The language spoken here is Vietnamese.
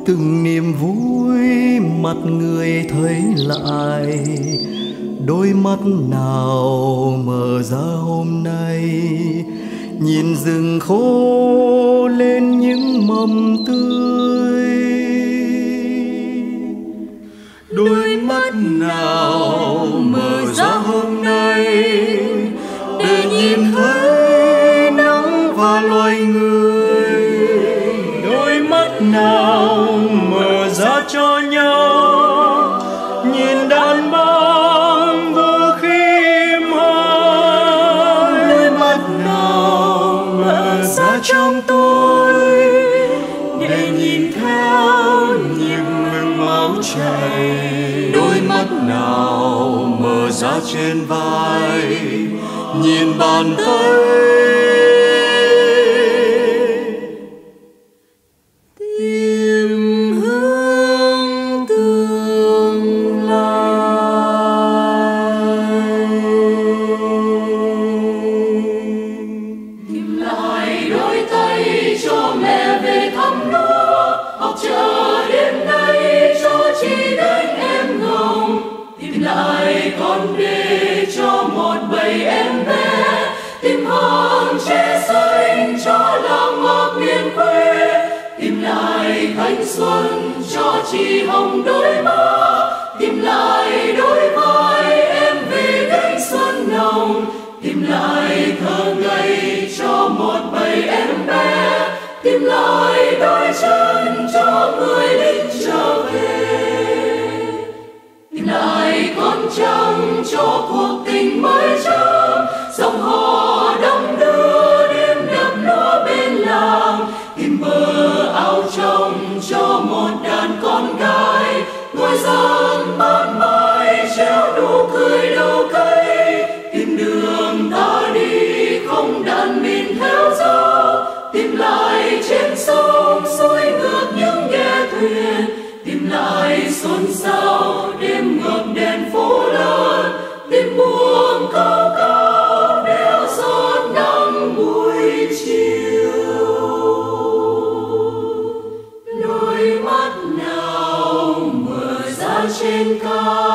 từng niềm vui mặt người thấy lại, đôi mắt nào mở ra hôm nay, nhìn rừng khô lên những mầm tươi. Đôi mắt nào mở ra hôm nay để nhìn thấy nắng và loài người. Đôi mắt nào mở ra cho nhau nhìn đàn băng vừa khiêm hai. Đôi mắt nào mở ra trong tôi để nhìn theo nhịp ngừng máu chảy. Đôi mắt nào mở ra trên vai nhìn bàn tay tìm hướng tương lai. Tìm lại đôi tay cho mẹ về thăm lúa, học chờ đêm nay cho chị đánh em ngồng. Tìm lại con đê cho một bầy em bé, tìm hòn tre xanh cho làng ngọc miền quê. Tìm lại thanh xuân cho chị hồng đôi má, tìm lại đôi vai em về cánh xuân nồng. Tìm lại thơ ngây cho một bầy em bé, tìm lại đôi chân cho người lính trở về. Tìm lại con trăng cho cuộc tình mới chớm, dòng hò đông đưa đêm đập lúa bên làng. Tìm bờ áo trông cho một đàn con gái, ngồi dần ban mai treo nụ cười đầu cây. Tìm đường ta đi không đàn mình theo dấu, tìm lại trên sông xuôi ngược những ghe thuyền. Tìm lại xôn xao đêm ngập đèn phố lớn, tìm buông cao cao đeo giọt nắng buổi chiều. Đôi mắt nào mở ra trên cao